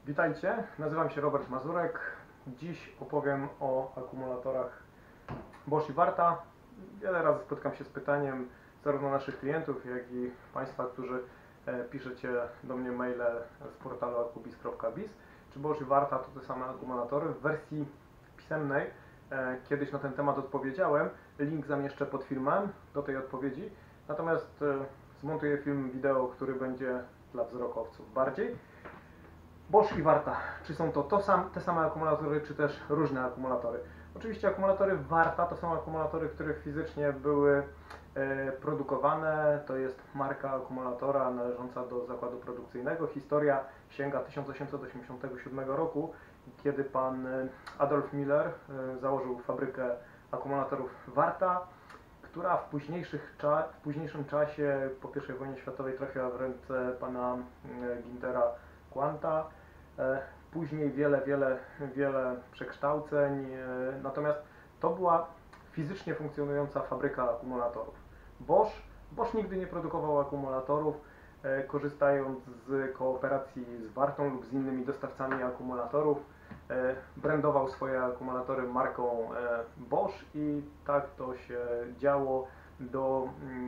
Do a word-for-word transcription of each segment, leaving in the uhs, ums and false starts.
Witajcie, nazywam się Robert Mazurek. Dziś opowiem o akumulatorach Bosch i Warta. Wiele razy spotykam się z pytaniem zarówno naszych klientów, jak i Państwa, którzy e, piszecie do mnie maile z portalu akubis kropka biz, czy Bosch i Warta to te same akumulatory. W wersji pisemnej e, kiedyś na ten temat odpowiedziałem. Link zamieszczę pod filmem do tej odpowiedzi. Natomiast e, zmontuję film wideo, który będzie dla wzrokowców bardziej. Bosch i Warta. Czy są to, to sam, te same akumulatory, czy też różne akumulatory? Oczywiście akumulatory Warta to są akumulatory, które fizycznie były e, produkowane. To jest marka akumulatora należąca do zakładu produkcyjnego. Historia sięga tysiąc osiemset osiemdziesiątego siódmego roku, kiedy pan Adolf Miller e, założył fabrykę akumulatorów Warta, która w, późniejszych cza w późniejszym czasie po pierwszej wojnie światowej trafiła w ręce pana e, Gintera Quanta. Później wiele, wiele, wiele przekształceń, natomiast to była fizycznie funkcjonująca fabryka akumulatorów. Bosch, Bosch nigdy nie produkował akumulatorów, korzystając z kooperacji z Wartą lub z innymi dostawcami akumulatorów. Brandował swoje akumulatory marką Bosch i tak to się działo do,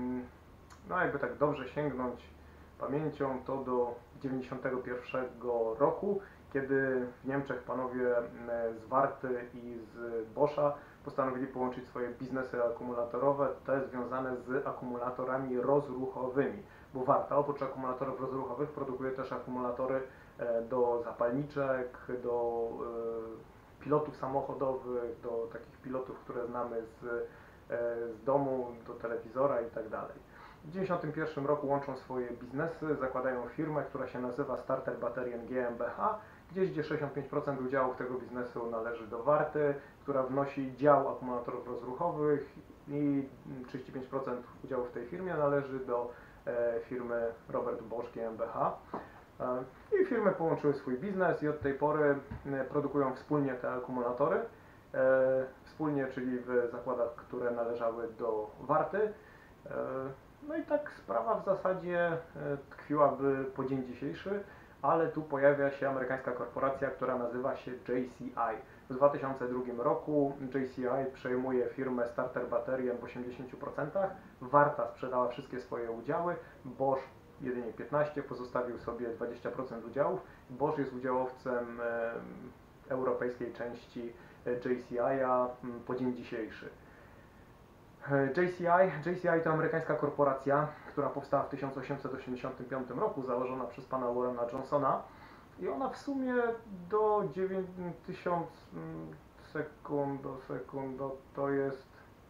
no jakby tak dobrze sięgnąć pamięcią, to do dziewięćdziesiątego pierwszego roku, kiedy w Niemczech panowie z Warty i z Boscha postanowili połączyć swoje biznesy akumulatorowe, te związane z akumulatorami rozruchowymi, bo Warta oprócz akumulatorów rozruchowych produkuje też akumulatory do zapalniczek, do pilotów samochodowych, do takich pilotów, które znamy z, z domu, do telewizora i tak dalej. W tysiąc dziewięćset dziewięćdziesiątym pierwszym roku łączą swoje biznesy, zakładają firmę, która się nazywa Starter Batterien GmbH, gdzieś gdzie sześćdziesiąt pięć procent udziałów tego biznesu należy do Warty, która wnosi dział akumulatorów rozruchowych i trzydzieści pięć procent udziałów w tej firmie należy do e, firmy Robert Bosch GmbH. E, I firmy połączyły swój biznes i od tej pory e, produkują wspólnie te akumulatory, e, wspólnie, czyli w zakładach, które należały do Warty. E, No i tak sprawa w zasadzie tkwiłaby po dzień dzisiejszy, ale tu pojawia się amerykańska korporacja, która nazywa się J C I. W dwa tysiące drugim roku J C I przejmuje firmę Starter Batterien w osiemdziesięciu procentach, Warta sprzedała wszystkie swoje udziały, Bosch jedynie piętnaście procent, pozostawił sobie dwadzieścia procent udziałów. Bosch jest udziałowcem e, europejskiej części J C I-a po dzień dzisiejszy. J C I, J C I to amerykańska korporacja, która powstała w tysiąc osiemset osiemdziesiątym piątym roku, założona przez pana Warrena Johnsona i ona w sumie do dziewięćset sekundo, sekundo, to jest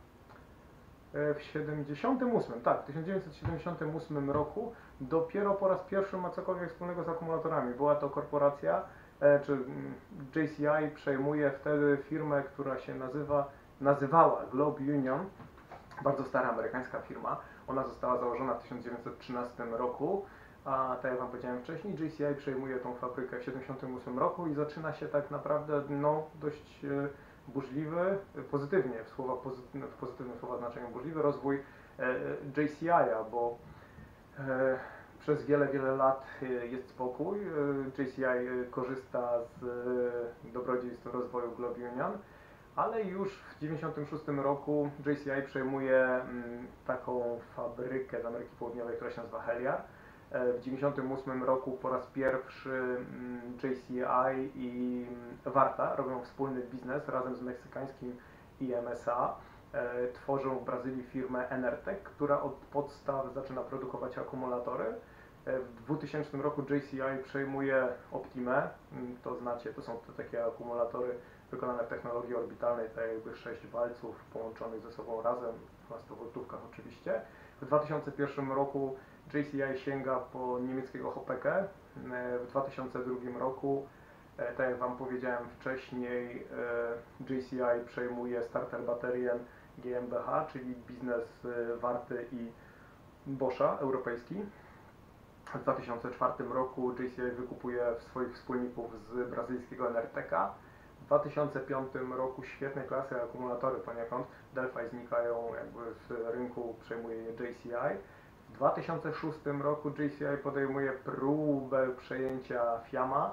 w siedemdziesiątym ósmym, tak, w tysiąc dziewięćset siedemdziesiątym ósmym roku dopiero po raz pierwszy ma cokolwiek wspólnego z akumulatorami. Była to korporacja, czy J C I przejmuje wtedy firmę, która się nazywa, nazywała Globe Union. Bardzo stara amerykańska firma. Ona została założona w tysiąc dziewięćset trzynastym roku, a tak jak wam powiedziałem wcześniej, J C I przejmuje tą fabrykę w tysiąc dziewięćset siedemdziesiątym ósmym roku i zaczyna się tak naprawdę no, dość e, burzliwy, pozytywnie, w, słowa, pozytywne, w pozytywnym słowa znaczeniu burzliwy rozwój e, J C I-a, bo e, przez wiele, wiele lat jest spokój. J C I korzysta z dobrodziejstw rozwoju Globe Union, ale już w tysiąc dziewięćset dziewięćdziesiątym szóstym roku J C I przejmuje mm, taką fabrykę z Ameryki Południowej, która się nazywa Heliar. W tysiąc dziewięćset dziewięćdziesiątym ósmym roku po raz pierwszy mm, J C I i Warta robią wspólny biznes razem z meksykańskim I M S A. E, tworzą w Brazylii firmę Enertec, która od podstaw zaczyna produkować akumulatory. E, w dwutysięcznym roku J C I przejmuje Optimę, to znacie, to są te takie akumulatory wykonane w technologii orbitalnej, tak jakby sześć walców połączonych ze sobą razem, w dwunastowolt oczywiście. W dwa tysiące pierwszym roku J C I sięga po niemieckiego Hoppekę. W dwa tysiące drugim roku, tak jak wam powiedziałem wcześniej, J C I przejmuje Starter Batterien GmbH, czyli biznes Warty i Boscha europejski. W dwa tysiące czwartym roku J C I wykupuje swoich wspólników z brazylijskiego Enerteca. W dwa tysiące piątym roku świetnej klasy akumulatory poniekąd, Delphi znikają jakby z rynku, przejmuje je J C I. W dwa tysiące szóstym roku J C I podejmuje próbę przejęcia Fiama,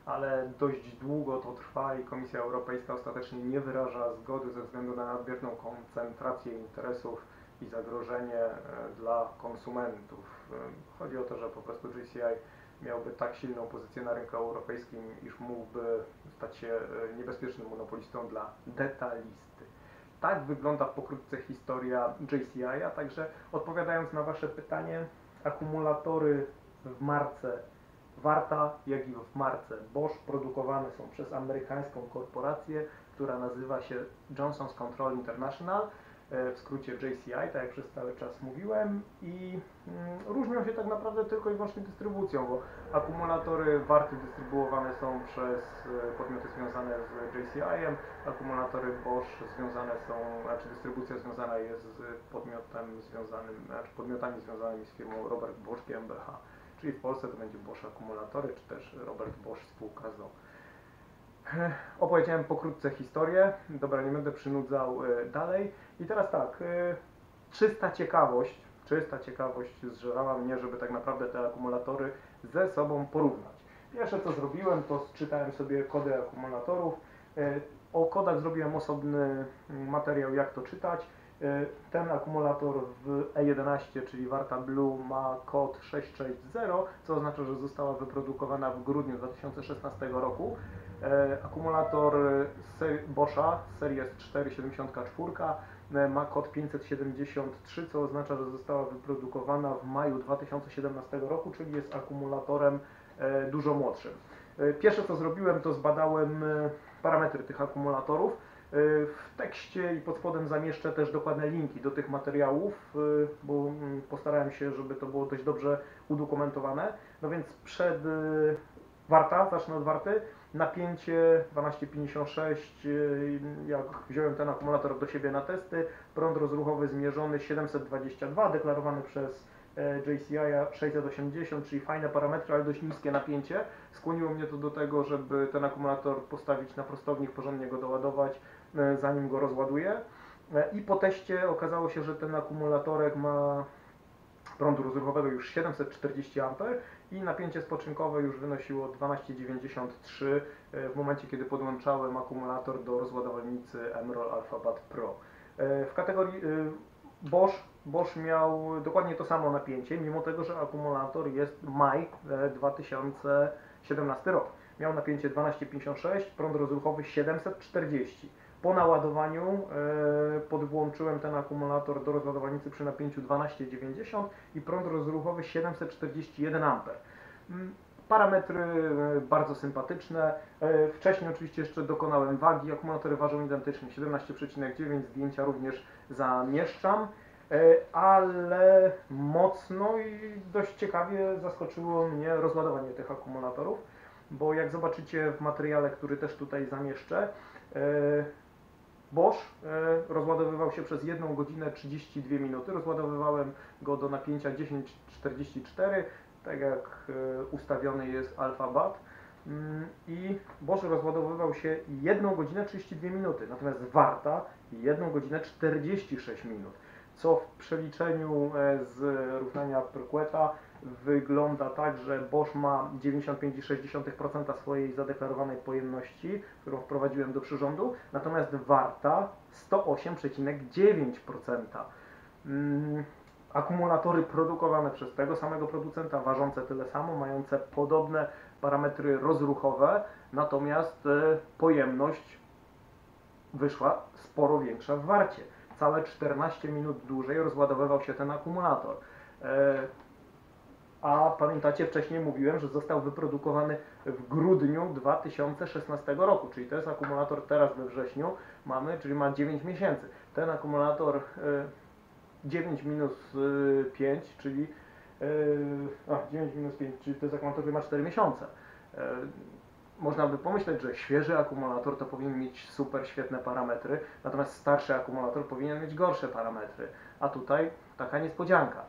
ale dość długo to trwa i Komisja Europejska ostatecznie nie wyraża zgody ze względu na nadmierną koncentrację interesów i zagrożenie dla konsumentów. Chodzi o to, że po prostu J C I miałby tak silną pozycję na rynku europejskim, iż mógłby stać się niebezpiecznym monopolistą dla detalisty. Tak wygląda pokrótce historia J C I, a także odpowiadając na Wasze pytanie, akumulatory w marce Warta, jak i w marce Bosch produkowane są przez amerykańską korporację, która nazywa się Johnson's Control International, w skrócie J C I, tak jak przez cały czas mówiłem, i mm, różnią się tak naprawdę tylko i wyłącznie dystrybucją, bo akumulatory Warty dystrybuowane są przez podmioty związane z J C I-em, akumulatory Bosch związane są, znaczy dystrybucja związana jest z podmiotem związanym, znaczy podmiotami związanymi z firmą Robert Bosch GmbH, czyli w Polsce to będzie Bosch Akumulatory, czy też Robert Bosch spółka z o o. Opowiedziałem pokrótce historię, dobra, nie będę przynudzał dalej. I teraz tak, czysta ciekawość, czysta ciekawość zżerała mnie, żeby tak naprawdę te akumulatory ze sobą porównać. Pierwsze co zrobiłem, to czytałem sobie kody akumulatorów. O kodach zrobiłem osobny materiał, jak to czytać. Ten akumulator w E jedenaście, czyli Warta Blue, ma kod sześć sześć zero, co oznacza, że została wyprodukowana w grudniu dwa tysiące szesnastego roku. Akumulator Boscha serii S cztery siedemdziesiąt cztery ma kod pięćset siedemdziesiąt trzy, co oznacza, że została wyprodukowana w maju dwa tysiące siedemnastego roku, czyli jest akumulatorem dużo młodszym. Pierwsze co zrobiłem, to zbadałem parametry tych akumulatorów. W tekście i pod spodem zamieszczę też dokładne linki do tych materiałów, bo postarałem się, żeby to było dość dobrze udokumentowane. No więc przed Warta, zacznę od Warty, napięcie dwanaście pięćdziesiąt sześć, jak wziąłem ten akumulator do siebie na testy, prąd rozruchowy zmierzony siedemset dwadzieścia dwa, deklarowany przez J C I sześćset osiemdziesiąt, czyli fajne parametry, ale dość niskie napięcie. Skłoniło mnie to do tego, żeby ten akumulator postawić na prostownik, porządnie go doładować, zanim go rozładuję. I po teście okazało się, że ten akumulatorek ma prądu rozruchowego już siedemset czterdzieści amperów i napięcie spoczynkowe już wynosiło dwanaście dziewięćdziesiąt trzy w momencie, kiedy podłączałem akumulator do rozładowalnicy Emerald AlphaBat Pro. W kategorii Bosch, Bosch miał dokładnie to samo napięcie, mimo tego, że akumulator jest maj dwa tysiące siedemnasty rok. Miał napięcie dwanaście pięćdziesiąt sześć, prąd rozruchowy siedemset czterdzieści. Po naładowaniu e, podłączyłem ten akumulator do rozładowalnicy przy napięciu dwanaście dziewięćdziesiąt i prąd rozruchowy siedemset czterdzieści jeden amperów. Parametry bardzo sympatyczne. E, wcześniej oczywiście jeszcze dokonałem wagi. Akumulatory ważą identycznie siedemnaście przecinek dziewięć, zdjęcia również zamieszczam. E, ale mocno i dość ciekawie zaskoczyło mnie rozładowanie tych akumulatorów, bo jak zobaczycie w materiale, który też tutaj zamieszczę, e, Bosch rozładowywał się przez jedną godzinę trzydzieści dwie minuty. Rozładowywałem go do napięcia dziesięć czterdzieści cztery, tak jak ustawiony jest AlphaBat. I Bosch rozładowywał się jedną godzinę trzydzieści dwie minuty, natomiast Warta jedną godzinę czterdzieści sześć minut, co w przeliczeniu z równania Perqueta wygląda tak, że Bosch ma dziewięćdziesiąt pięć przecinek sześć procent swojej zadeklarowanej pojemności, którą wprowadziłem do przyrządu, natomiast Warta sto osiem przecinek dziewięć procent. Hmm, akumulatory produkowane przez tego samego producenta, ważące tyle samo, mające podobne parametry rozruchowe, natomiast e, pojemność wyszła sporo większa w Warcie. Całe czternaście minut dłużej rozładowywał się ten akumulator. E, A pamiętacie, wcześniej mówiłem, że został wyprodukowany w grudniu dwa tysiące szesnastego roku, czyli to jest akumulator teraz we wrześniu mamy, czyli ma dziewięć miesięcy. Ten akumulator dziewięć minus pięć, czyli a, dziewięć minus pięć, czyli to jest akumulator, który ma cztery miesiące. Można by pomyśleć, że świeży akumulator to powinien mieć super świetne parametry, natomiast starszy akumulator powinien mieć gorsze parametry, a tutaj taka niespodzianka.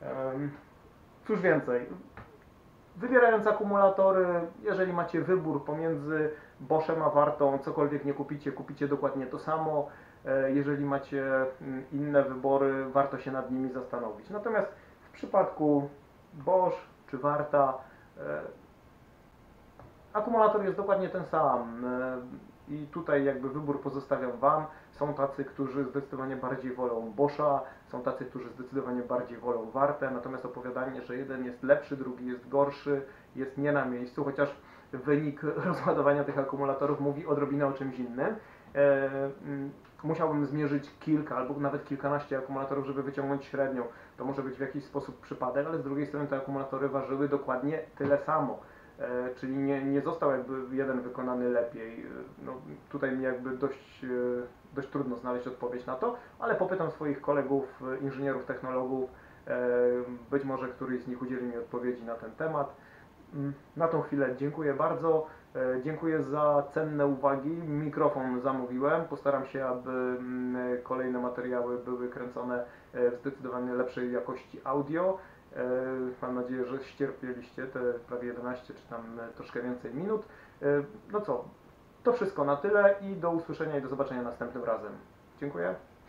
Cóż więcej, wybierając akumulatory, jeżeli macie wybór pomiędzy Boschem a Wartą, cokolwiek nie kupicie, kupicie dokładnie to samo. Jeżeli macie inne wybory, warto się nad nimi zastanowić. Natomiast w przypadku Bosch czy Warta Akumulator jest dokładnie ten sam e, i tutaj jakby wybór pozostawiam Wam. Są tacy, którzy zdecydowanie bardziej wolą Boscha, są tacy, którzy zdecydowanie bardziej wolą Wartę, natomiast opowiadanie, że jeden jest lepszy, drugi jest gorszy, jest nie na miejscu, chociaż wynik rozładowania tych akumulatorów mówi odrobinę o czymś innym. E, mm, musiałbym zmierzyć kilka albo nawet kilkanaście akumulatorów, żeby wyciągnąć średnią. To może być w jakiś sposób przypadek, ale z drugiej strony te akumulatory ważyły dokładnie tyle samo. E, czyli nie, nie został jakby jeden wykonany lepiej. E, No, tutaj mi jakby dość, e, dość trudno znaleźć odpowiedź na to, ale popytam swoich kolegów, e, inżynierów, technologów, e, być może któryś z nich udzieli mi odpowiedzi na ten temat. Mm, Na tą chwilę dziękuję bardzo. E, Dziękuję za cenne uwagi. Mikrofon zamówiłem. Postaram się, aby mm, kolejne materiały były kręcone e, w zdecydowanie lepszej jakości audio. E, Mam nadzieję, że ścierpieliście te prawie jedenaście czy tam e, troszkę więcej minut. E, No co, to wszystko na tyle i do usłyszenia i do zobaczenia następnym razem. Dziękuję.